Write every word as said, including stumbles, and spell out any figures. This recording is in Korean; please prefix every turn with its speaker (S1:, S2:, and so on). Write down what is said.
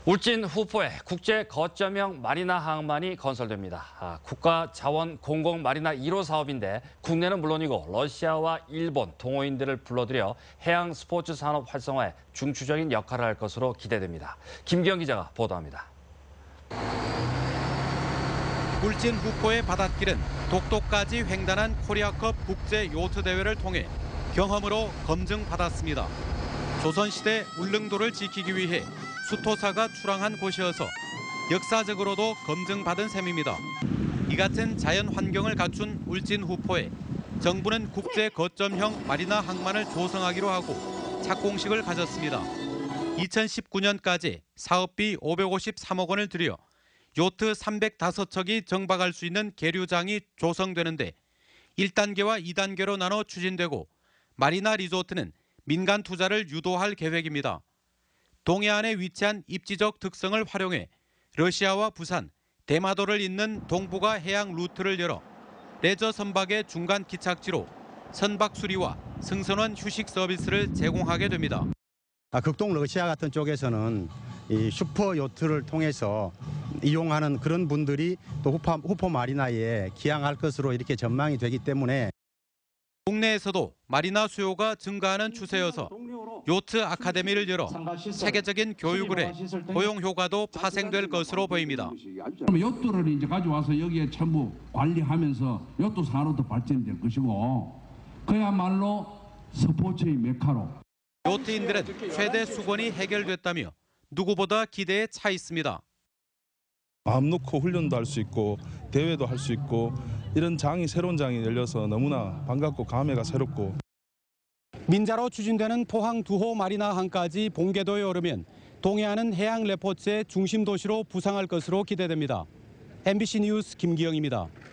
S1: 울진 후포에 국제 거점형 마리나 항만이 건설됩니다. 아, 국가자원 공공 마리나 일 호 사업인데 국내는 물론이고 러시아와 일본, 동호인들을 불러들여 해양 스포츠 산업 활성화에 중추적인 역할을 할 것으로 기대됩니다. 김기영 기자가 보도합니다.
S2: 울진 후포의 바닷길은 독도까지 횡단한 코리아컵 국제 요트 대회를 통해 경험으로 검증받았습니다. 조선시대 울릉도를 지키기 위해 수토사가 출항한 곳이어서 역사적으로도 검증받은 셈입니다. 이 같은 자연 환경을 갖춘 울진 후포에 정부는 국제 거점형 마리나 항만을 조성하기로 하고 착공식을 가졌습니다. 이천십구 년까지 사업비 오백오십삼억 원을 들여 요트 삼백오 척이 정박할 수 있는 계류장이 조성되는데 일 단계와 이 단계로 나눠 추진되고 마리나 리조트는 민간 투자를 유도할 계획입니다. 동해안에 위치한 입지적 특성을 활용해 러시아와 부산, 대마도를 잇는 동북아 해양 루트를 열어 레저 선박의 중간 기착지로 선박 수리와 승선원 휴식 서비스를 제공하게 됩니다.
S3: 아, 극동 러시아 같은 쪽에서는 이 슈퍼 요트를 통해서 이용하는 그런 분들이 또 후포, 후포 마리나에 기항할 것으로 이렇게 전망이 되기 때문에
S2: 국내에서도 마리나 수요가 증가하는 추세여서 요트 아카데미를 열어 세계적인 교육을 해 고용 효과도 파생될 것으로 보입니다.
S4: 요트를 이제 가져와서 여기에 전부 관리하면서 요트 산업도 발전될 것이고 그야말로 스포츠의 메카로.
S2: 요트인들은 최대 수건이 해결됐다며 누구보다 기대에 차 있습니다.
S5: 마음 놓고 훈련도 할 수 있고 대회도 할 수 있고 이런 장이 새로운 장이 열려서 너무나 반갑고 감회가 새롭고.
S6: 민자로 추진되는 포항 두호 마리나 항까지 본궤도에 오르면 동해안은 해양 레포츠의 중심 도시로 부상할 것으로 기대됩니다. 엠비씨 뉴스 김기영입니다.